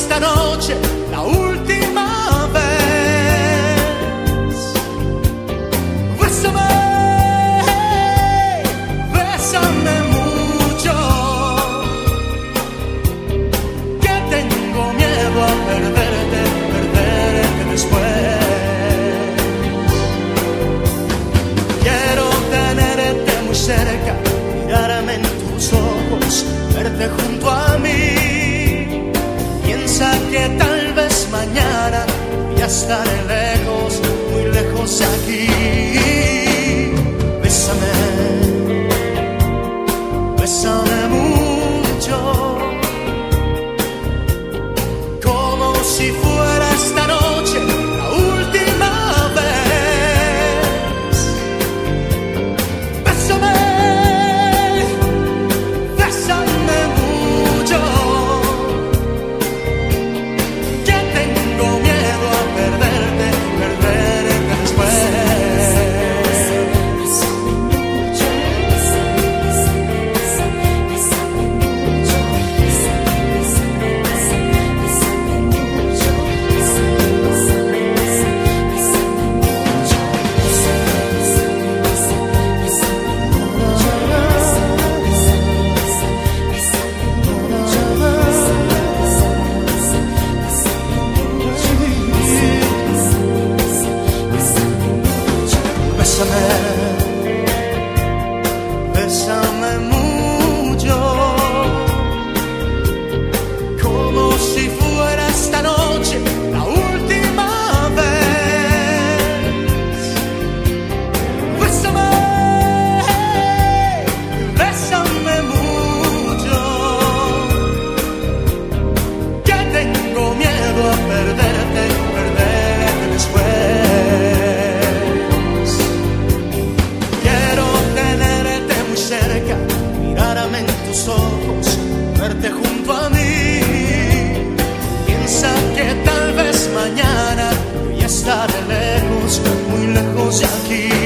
esta noche la última vez. Bésame, bésame mucho, que tengo miedo a perderte, perderte después. Quiero tenerte muy cerca, mirarme en tus ojos, verte junto a mí. Piensa que tal vez mañana ya estaré lejos, muy lejos de aquí. Bésame, bésame mucho, como si fuera esta noche la última vez. Bésame, bésame mucho, que tengo miedo a perderte, perderte después. Bésame, bésame mucho, como si fuera esta noche la última vez. Bésame, bésame mucho, que tengo miedo a perderte, perderte después. Mirarme en tus ojos, verte junto a mí. Piensa que tal vez mañana ya estaré lejos, muy lejos de aquí.